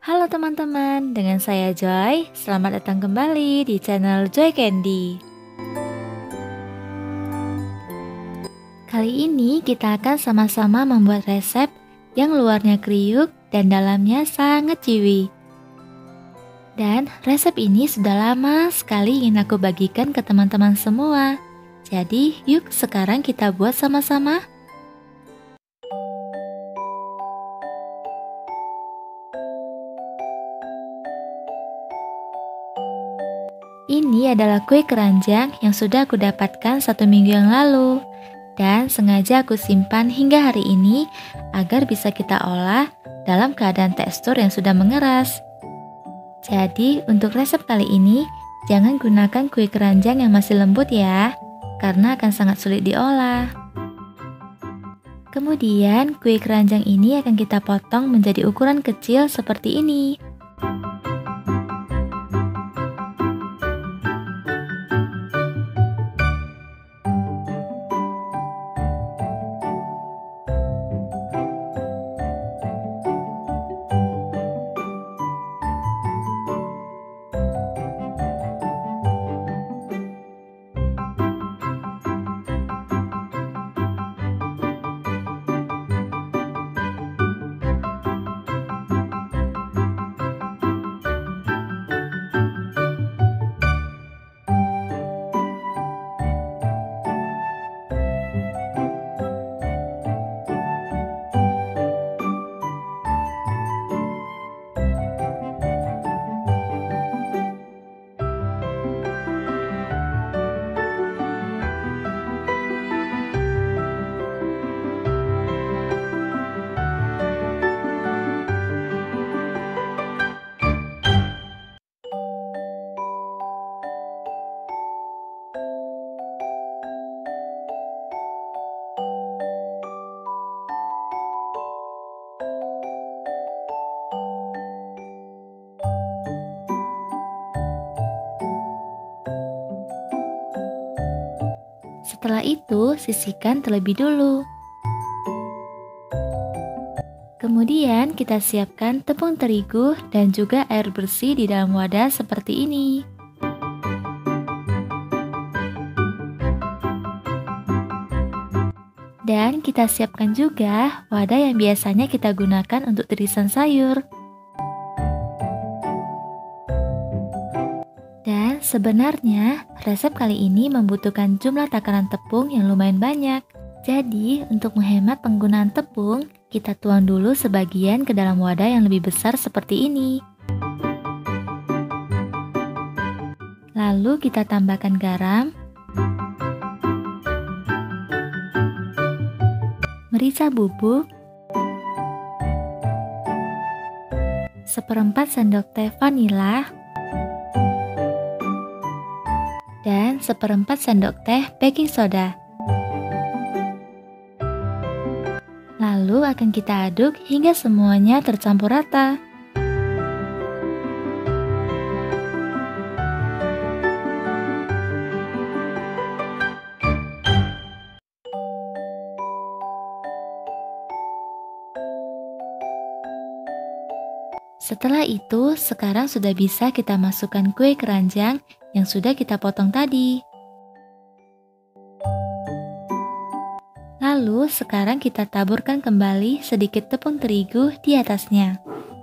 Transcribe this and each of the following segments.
Halo teman-teman, dengan saya Joy. Selamat datang kembali di channel Joy Candy. Kali ini kita akan sama-sama membuat resep yang luarnya kriuk dan dalamnya sangat chewy. Dan resep ini sudah lama sekali ingin aku bagikan ke teman-teman semua. Jadi yuk sekarang kita buat sama-sama. Ini adalah kue keranjang yang sudah aku dapatkan 1 minggu yang lalu dan sengaja aku simpan hingga hari ini agar bisa kita olah dalam keadaan tekstur yang sudah mengeras. Jadi untuk resep kali ini jangan gunakan kue keranjang yang masih lembut ya, karena akan sangat sulit diolah. Kemudian kue keranjang ini akan kita potong menjadi ukuran kecil seperti ini. Setelah itu, sisihkan terlebih dulu. Kemudian kita siapkan tepung terigu dan juga air bersih di dalam wadah seperti ini. Dan kita siapkan juga wadah yang biasanya kita gunakan untuk irisan sayur. Dan sebenarnya resep kali ini membutuhkan jumlah takaran tepung yang lumayan banyak. Jadi untuk menghemat penggunaan tepung, kita tuang dulu sebagian ke dalam wadah yang lebih besar seperti ini. Lalu kita tambahkan garam, merica bubuk, 1/4 sendok teh vanila, dan 1/4 sendok teh baking soda. Lalu akan kita aduk hingga semuanya tercampur rata. Setelah itu, sekarang sudah bisa kita masukkan kue keranjang yang sudah kita potong tadi. Lalu sekarang kita taburkan kembali sedikit tepung terigu di atasnya.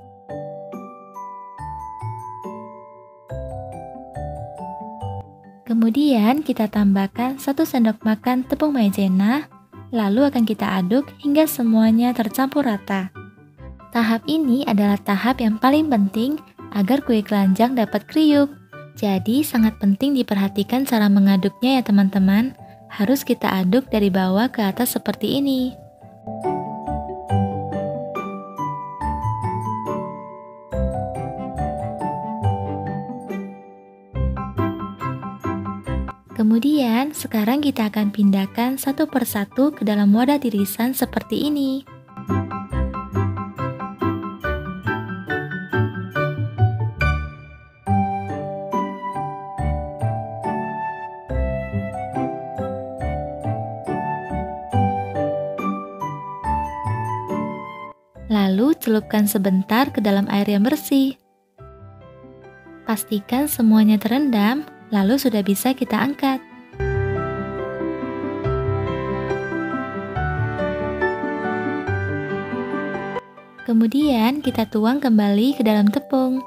Kemudian kita tambahkan 1 sendok makan tepung maizena, lalu akan kita aduk hingga semuanya tercampur rata. Tahap ini adalah tahap yang paling penting agar kue keranjang dapat kriuk. Jadi sangat penting diperhatikan cara mengaduknya ya teman-teman. Harus kita aduk dari bawah ke atas seperti ini. Kemudian sekarang kita akan pindahkan satu persatu ke dalam wadah tirisan seperti ini. Lalu celupkan sebentar ke dalam air yang bersih. Pastikan semuanya terendam, lalu sudah bisa kita angkat. Kemudian kita tuang kembali ke dalam tepung.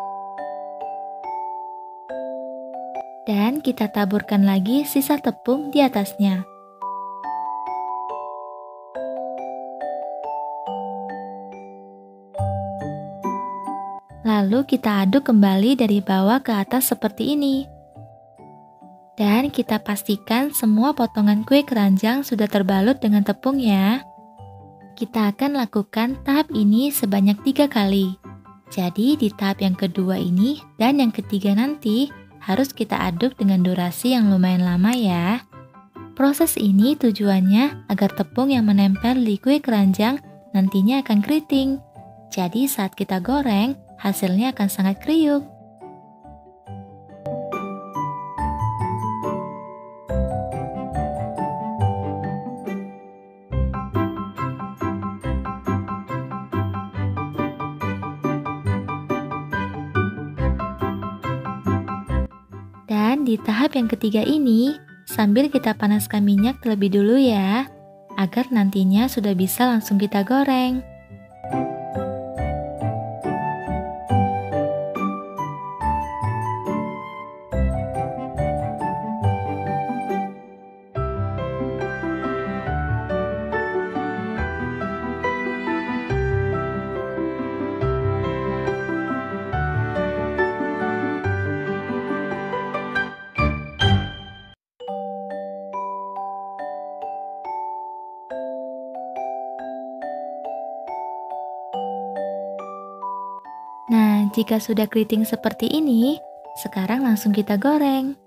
Dan kita taburkan lagi sisa tepung di atasnya. Lalu kita aduk kembali dari bawah ke atas seperti ini. Dan kita pastikan semua potongan kue keranjang sudah terbalut dengan tepung ya. Kita akan lakukan tahap ini sebanyak 3 kali. Jadi di tahap yang kedua ini dan yang ketiga nanti harus kita aduk dengan durasi yang lumayan lama ya. Proses ini tujuannya agar tepung yang menempel di kue keranjang nantinya akan keriting. Jadi saat kita goreng, hasilnya akan sangat kriuk. Dan di tahap yang ketiga ini, sambil kita panaskan minyak terlebih dulu ya, agar nantinya sudah bisa langsung kita goreng. Nah, jika sudah keriting seperti ini, sekarang langsung kita goreng.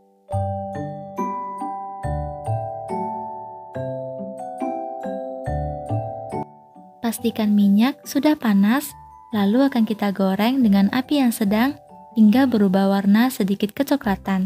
Pastikan minyak sudah panas, lalu akan kita goreng dengan api yang sedang hingga berubah warna sedikit kecoklatan.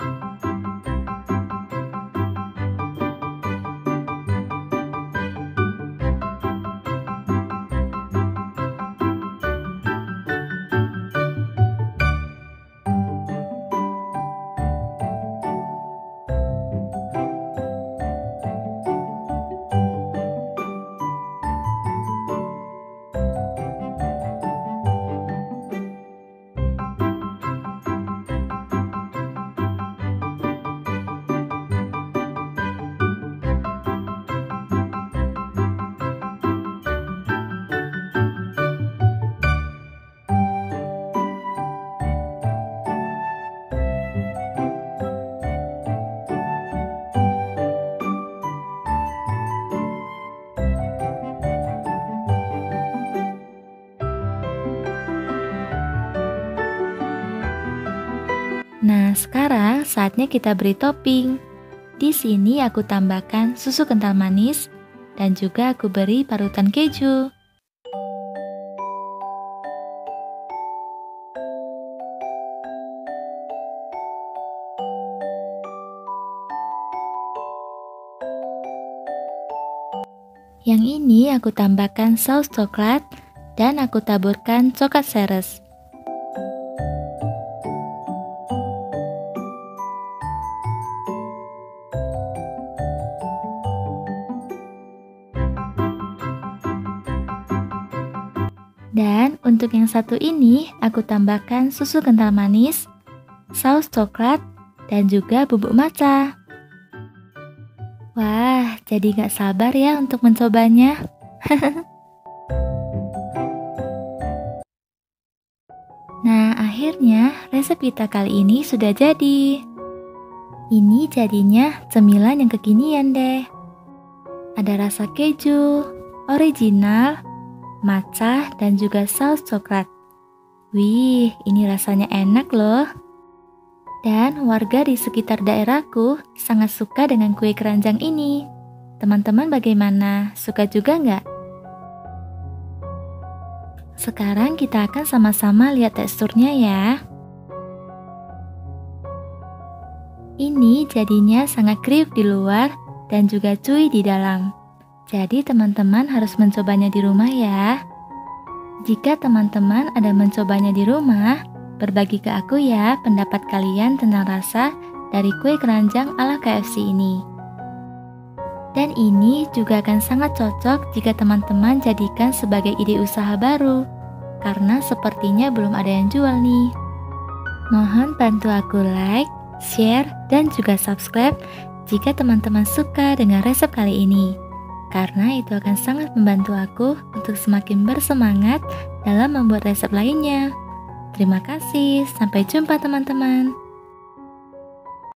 Nah, sekarang saatnya kita beri topping. Di sini aku tambahkan susu kental manis dan juga aku beri parutan keju. Yang ini aku tambahkan saus coklat dan aku taburkan coklat seres. Dan untuk yang satu ini, aku tambahkan susu kental manis, saus coklat, dan juga bubuk matcha. Wah, jadi gak sabar ya untuk mencobanya. Nah, akhirnya resep kita kali ini sudah jadi. Ini jadinya cemilan yang kekinian deh. Ada rasa keju, original, matcha, dan juga saus coklat. Wih, ini rasanya enak loh. Dan warga di sekitar daerahku sangat suka dengan kue keranjang ini. Teman-teman bagaimana? Suka juga nggak? Sekarang kita akan sama-sama lihat teksturnya ya. Ini jadinya sangat kriuk di luar dan juga cuy di dalam. Jadi teman-teman harus mencobanya di rumah ya. Jika teman-teman ada mencobanya di rumah, berbagi ke aku ya pendapat kalian tentang rasa dari kue keranjang ala KFC ini. Dan ini juga akan sangat cocok jika teman-teman jadikan sebagai ide usaha baru, karena sepertinya belum ada yang jual nih. Mohon bantu aku like, share, dan juga subscribe jika teman-teman suka dengan resep kali ini, karena itu akan sangat membantu aku untuk semakin bersemangat dalam membuat resep lainnya. Terima kasih, sampai jumpa teman-teman.